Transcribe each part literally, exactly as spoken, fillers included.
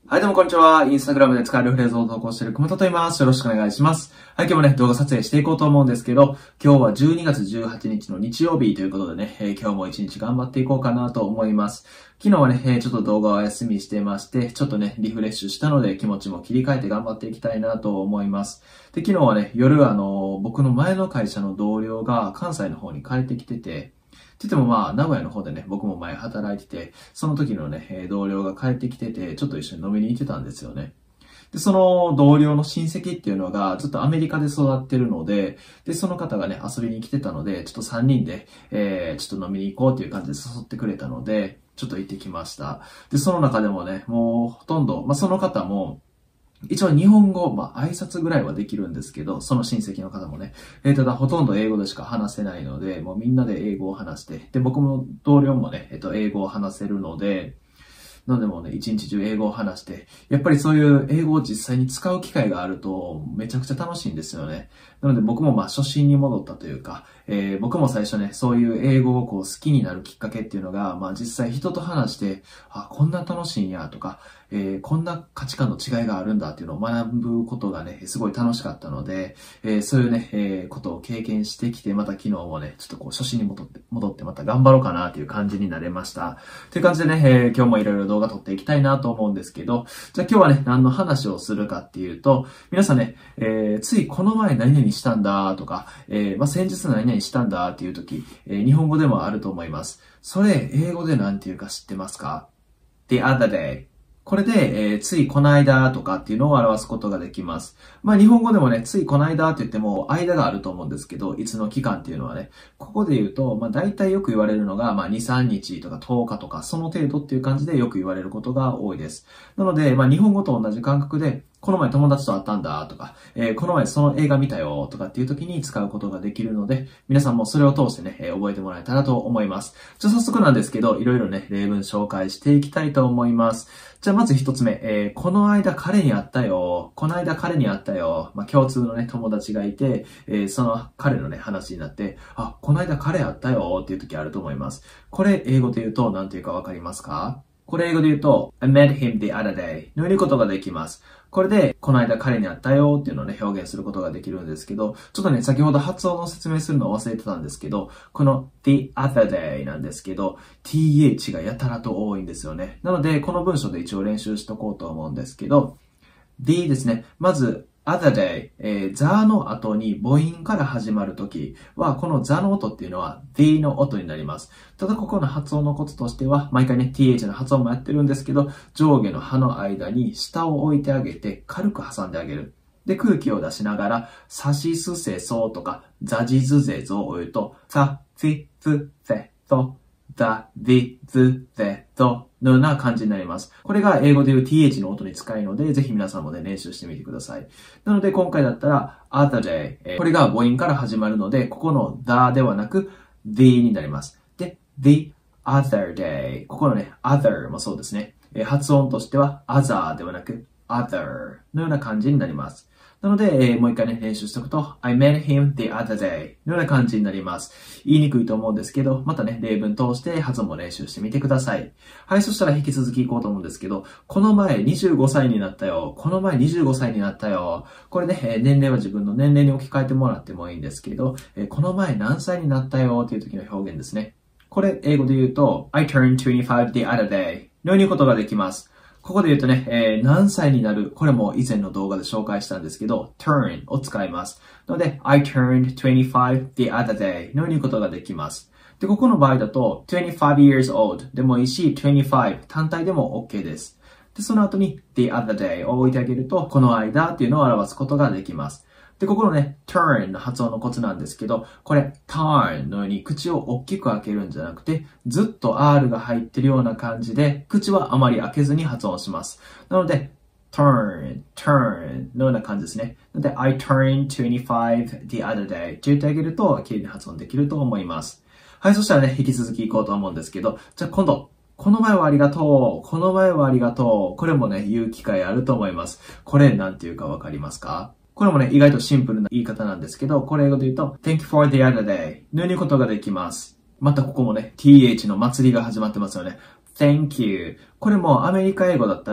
はい、どうもこんにちは。インスタグラムで使えるフレーズを投稿している熊田と言います。よろしくお願いします。はい、今日もね、動画撮影していこうと思うんですけど、今日はじゅうにがつじゅうはちにちの日曜日ということでね、えー、今日も一日頑張っていこうかなと思います。昨日はね、えー、ちょっと動画をお休みしてまして、ちょっとね、リフレッシュしたので気持ちも切り替えて頑張っていきたいなと思います。で、昨日はね、夜あの、僕の前の会社の同僚が関西の方に帰ってきてて、って言ってもまあ、名古屋の方でね、僕も前働いてて、その時のね、同僚が帰ってきてて、ちょっと一緒に飲みに行ってたんですよね。で、その同僚の親戚っていうのがずっとアメリカで育ってるので、で、その方がね、遊びに来てたので、ちょっとさんにんで、えー、ちょっと飲みに行こうっていう感じで誘ってくれたので、ちょっと行ってきました。で、その中でもね、もうほとんど、まあ、その方も、一応日本語、まあ、挨拶ぐらいはできるんですけど、その親戚の方もね、えー、ただほとんど英語でしか話せないので、もうみんなで英語を話して、で、僕も同僚もね、えっと、英語を話せるので、なのでもうね、一日中英語を話して、やっぱりそういう英語を実際に使う機会があると、めちゃくちゃ楽しいんですよね。なので僕もまあ初心に戻ったというか、えー、僕も最初ね、そういう英語をこう好きになるきっかけっていうのが、まあ実際人と話して、あ、こんな楽しいんやとか、えー、こんな価値観の違いがあるんだっていうのを学ぶことがね、すごい楽しかったので、えー、そういうね、えー、ことを経験してきて、また昨日もね、ちょっとこう初心に戻って、戻ってまた頑張ろうかなっていう感じになれました。という感じでね、えー、今日もいろいろ動画撮っていきたいなと思うんですけど、じゃあ今日はね、何の話をするかっていうと、皆さんね、えー、ついこの前何々したんだとか、えー、まあ、先日何々したんだっていう時、えー、日本語でもあると思います。それ、英語で何て言うか知ってますか？ The other day。これで、えー、ついこの間とかっていうのを表すことができます。まあ日本語でもね、ついこの間って言っても間があると思うんですけど、いつの期間っていうのはね、ここで言うと、まあ大体よく言われるのが、まあに、さんにちとかとおかとか、その程度っていう感じでよく言われることが多いです。なので、まあ日本語と同じ感覚で、この前友達と会ったんだとか、えー、この前その映画見たよとかっていう時に使うことができるので、皆さんもそれを通してね、えー、覚えてもらえたらと思います。じゃあ早速なんですけど、いろいろね、例文紹介していきたいと思います。じゃあまず一つ目、えー、この間彼に会ったよ。この間彼に会ったよ。まあ、共通のね、友達がいて、えー、その彼のね、話になって、あ、この間彼会ったよっていう時あると思います。これ英語で言うと何て言うかわかりますか？これ英語で言うと、I met him the other day のようにことができます。これで、この間彼に会ったよっていうのをね、表現することができるんですけど、ちょっとね、先ほど発音の説明するのを忘れてたんですけど、この the other day なんですけど、th がやたらと多いんですよね。なので、この文章で一応練習しとこうと思うんですけど、the ですね。まず、other day、えー、the の後に母音から始まるときは、この the の音っていうのは the の音になります。ただここの発音のコツとしては、毎回ね、th の発音もやってるんですけど、上下の歯の間に下を置いてあげて、軽く挟んであげる。で、空気を出しながら、さしすせそうとか、ざじずぜぞを言うと、さ、しすせそ、ざ、じずぜぞのような感じになります。これが英語で言う th の音に近いので、ぜひ皆さんもね、練習してみてください。なので、今回だったら、other day、えー、これが母音から始まるので、ここの the ではなく、the になります。で、the other day。ここのね、other もそうですね。えー、発音としては、other ではなく、other のような感じになります。なので、えー、もう一回ね、練習しておくと、I met him the other day のような感じになります。言いにくいと思うんですけど、またね、例文通して発音も練習してみてください。はい、そしたら引き続き行こうと思うんですけど、この前にじゅうごさいになったよ。この前にじゅうごさいになったよ。これね、えー、年齢は自分の年齢に置き換えてもらってもいいんですけど、えー、この前何歳になったよっていう時の表現ですね。これ、英語で言うと、I turned twenty-five the other day のようにことができます。ここで言うとね、えー、何歳になる、これも以前の動画で紹介したんですけど、turn を使います。ので、I turned twenty-five the other day のようにことができます。で、ここの場合だと、twenty-five years old でもいいし、twenty-five 単体でも OK です。で、その後に the other day を置いてあげると、この間っていうのを表すことができます。で、ここのね、turn の発音のコツなんですけど、これ、turn のように口を大きく開けるんじゃなくて、ずっと R が入ってるような感じで、口はあまり開けずに発音します。なので、turn, turn のような感じですね。なので、I turned twenty-five the other day って言ってあげると、綺麗に発音できると思います。はい、そしたらね、引き続き行こうと思うんですけど、じゃあ今度、この前はありがとう。この前はありがとう。これもね、言う機会あると思います。これなんていうかわかりますか？これもね、意外とシンプルな言い方なんですけど、これ英語で言うと、Thank you for the other day のようにことができます。またここもね、th の祭りが始まってますよね。Thank you。これもアメリカ英語だったら、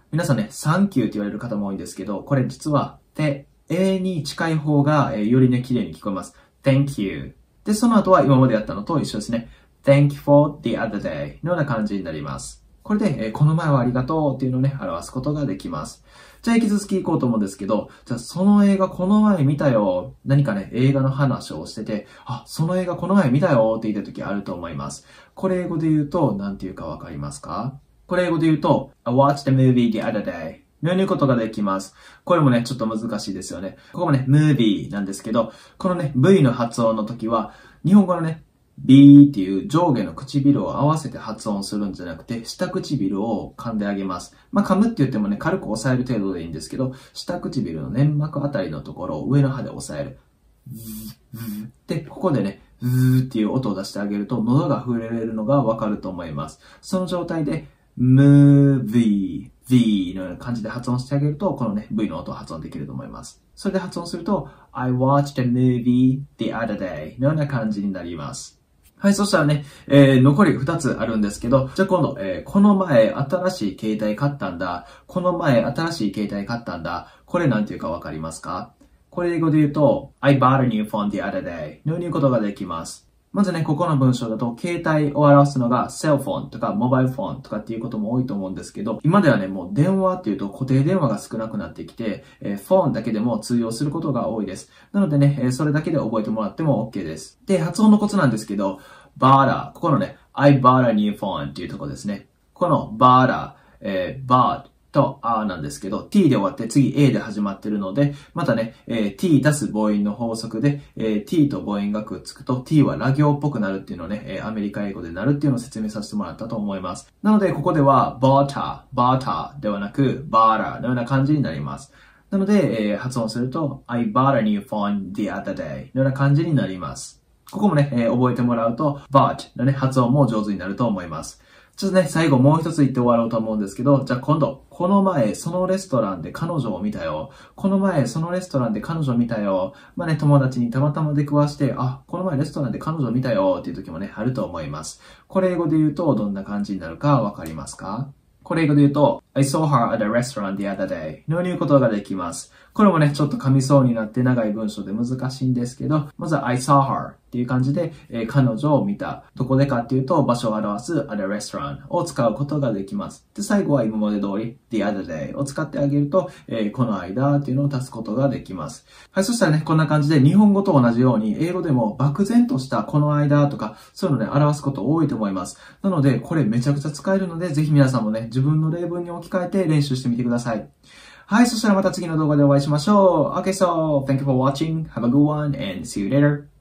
皆さんね、サンキューって言われる方も多いんですけど、これ実は、て、えに近い方が、えー、よりね、綺麗に聞こえます。Thank you。で、その後は今までやったのと一緒ですね。Thank you for the other day のような感じになります。これで、えー、この前はありがとうっていうのをね、表すことができます。じゃあ引き続き行こうと思うんですけど、じゃあその映画この前見たよ。何かね、映画の話をしてて、あ、その映画この前見たよって言った時あると思います。これ英語で言うと、なんて言うかわかりますか？これ英語で言うと、I watched the movie the other day。のように言うことができます。これもね、ちょっと難しいですよね。ここもね、movie なんですけど、このね、V の発音の時は、日本語のね、B っていう上下の唇を合わせて発音するんじゃなくて、下唇を噛んであげます。まあ、噛むって言ってもね、軽く押さえる程度でいいんですけど、下唇の粘膜あたりのところを上の歯で押さえる。で、ここでね、うーっていう音を出してあげると、喉が触れるのがわかると思います。その状態で、movie V のような感じで発音してあげると、このね、V の音を発音できると思います。それで発音すると、I watched a movie the other day のような感じになります。はい、そしたらね、えー、残りふたつあるんですけど、じゃあ今度、えー、この前新しい携帯買ったんだ。この前新しい携帯買ったんだ。これなんていうかわかりますか？これ英語で言うと、I bought a new phone the other day のように言うことができます。まずね、ここの文章だと、携帯を表すのが、セルフォンとか、モバイルフォンとかっていうことも多いと思うんですけど、今ではね、もう電話っていうと固定電話が少なくなってきて、えー、フォンだけでも通用することが多いです。なのでね、えー、それだけで覚えてもらっても OK です。で、発音のコツなんですけど、バーラ、ここのね、I bought a new phone っていうところですね。このバーラ、えー、boughtと あなんですけど、t で終わって次 a で始まってるので、またね、えー、t 足す母音の法則で、えー、t と母音がくっつくと t はラ行っぽくなるっていうのをね、えー、アメリカ英語でなるっていうのを説明させてもらったと思います。なので、ここでは bought, bought ではなく bought のような感じになります。なので、えー、発音すると I bought a new phone the other day のような感じになります。ここもね、えー、覚えてもらうと bought のね、発音も上手になると思います。ちょっとね、最後もう一つ言って終わろうと思うんですけど、じゃあ今度、この前、そのレストランで彼女を見たよ。この前、そのレストランで彼女を見たよ。まあね、友達にたまたま出くわして、あ、この前レストランで彼女を見たよっていう時もね、あると思います。これ英語で言うと、どんな感じになるかわかりますか？これ英語で言うと、I saw her at a restaurant the other day のように言うことができます。これもね、ちょっと噛みそうになって長い文章で難しいんですけど、まずは I saw her っていう感じで、えー、彼女を見た。どこでかっていうと、場所を表す at a restaurant を使うことができます。で、最後は今まで通り the other day を使ってあげると、えー、この間っていうのを足すことができます。はい、そしたらね、こんな感じで日本語と同じように、英語でも漠然としたこの間とか、そういうのね、表すこと多いと思います。なので、これめちゃくちゃ使えるので、ぜひ皆さんもね、自分の例文に置き換えて練習してみてください。はい、そしたらまた次の動画でお会いしましょう。Okay, so thank you for watching. Have a good one and see you later.